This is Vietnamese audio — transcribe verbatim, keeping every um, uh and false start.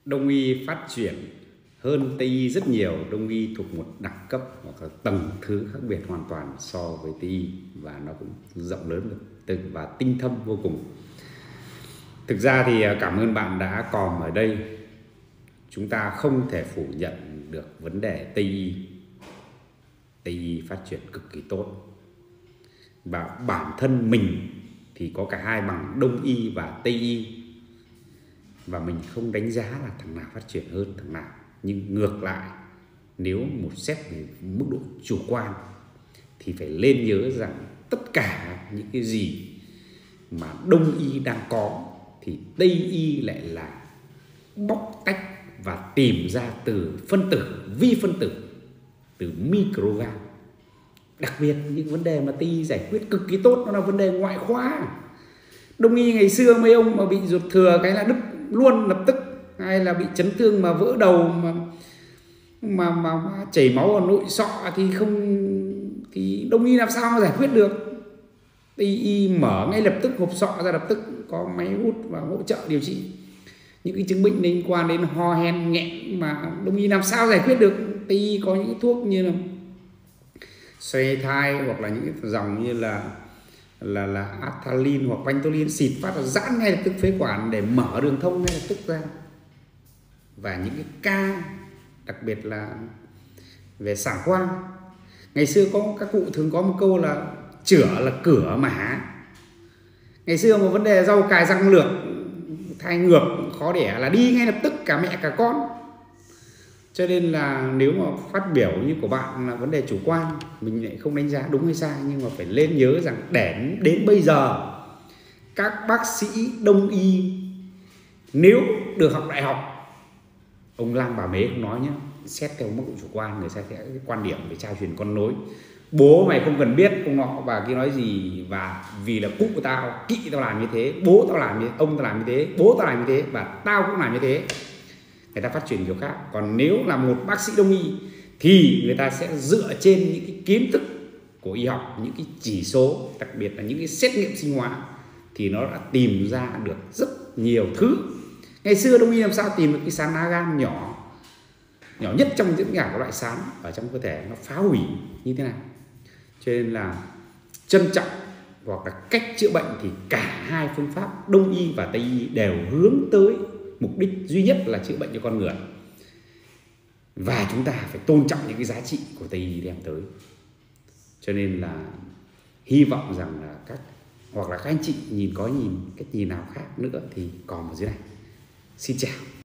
Đông y phát triển hơn Tây y rất nhiều. Đông y thuộc một đẳng cấp hoặc là tầng thứ khác biệt hoàn toàn so với Tây y, và nó cũng rộng lớn và tinh thâm vô cùng. Thực ra thì cảm ơn bạn đã còm ở đây. Chúng ta không thể phủ nhận được vấn đề Tây y. Tây y phát triển cực kỳ tốt, và bản thân mình thì có cả hai bằng Đông y và Tây y, và mình không đánh giá là thằng nào phát triển hơn thằng nào. Nhưng ngược lại, nếu một xét về mức độ chủ quan thì phải lên nhớ rằng tất cả những cái gì mà Đông y đang có thì Tây y lại là bóc tách và tìm ra từ phân tử, vi phân tử, từ microgam. Đặc biệt những vấn đề mà Tây y giải quyết cực kỳ tốt, nó là vấn đề ngoại khoa. Đông y ngày xưa mấy ông mà bị ruột thừa cái là đứt luôn lập tức, hay là bị chấn thương mà vỡ đầu mà mà mà, mà chảy máu ở nội sọ thì không, thì Đông y làm sao mà giải quyết được. Tây y mở ngay lập tức hộp sọ ra, lập tức có máy hút và hỗ trợ điều trị những cái chứng bệnh liên quan đến ho hen nghẹn, mà Đông y làm sao giải quyết được. Tây y có những thuốc như là xoay thai, hoặc là những cái dòng như là là là Athalin hoặc Ventolin, xịt phát là giãn ngay lập tức phế quản để mở đường thông ngay lập tức ra. Và những cái ca đặc biệt là về sản khoang, ngày xưa có các cụ thường có một câu là chữa là cửa mà. Ngày xưa một vấn đề rau cài răng lược, thai ngược khó đẻ là đi ngay lập tức cả mẹ cả con. Cho nên là nếu mà phát biểu như của bạn là vấn đề chủ quan, mình lại không đánh giá đúng hay sai, nhưng mà phải lên nhớ rằng đến đến bây giờ các bác sĩ Đông y nếu được học đại học, ông Lang bà Mế không nói nhé, xét theo mức độ chủ quan, người ta sẽ cái quan điểm về trao truyền con nối. Bố mày không cần biết ông nọ và kia nói gì, và vì là cụ tao, kỵ tao làm như thế, bố tao làm như thế, ông tao làm như thế, bố tao làm như thế, và tao cũng làm như thế. Người ta phát triển kiểu khác. Còn nếu là một bác sĩ Đông y thì người ta sẽ dựa trên những cái kiến thức của y học, những cái chỉ số, đặc biệt là những cái xét nghiệm sinh hóa, thì nó đã tìm ra được rất nhiều thứ. Ngày xưa Đông y làm sao tìm được cái sán lá gan nhỏ nhỏ nhất trong những cả các loại sán ở trong cơ thể, nó phá hủy như thế nào. Cho nên là trân trọng hoặc là cách chữa bệnh thì cả hai phương pháp Đông y và Tây y đều hướng tới mục đích duy nhất là chữa bệnh cho con người. Và chúng ta phải tôn trọng những cái giá trị của Tây y đem tới. Cho nên là hy vọng rằng là các hoặc là các anh chị nhìn có nhìn cách nhìn nào khác nữa thì comment ở dưới này. Xin chào.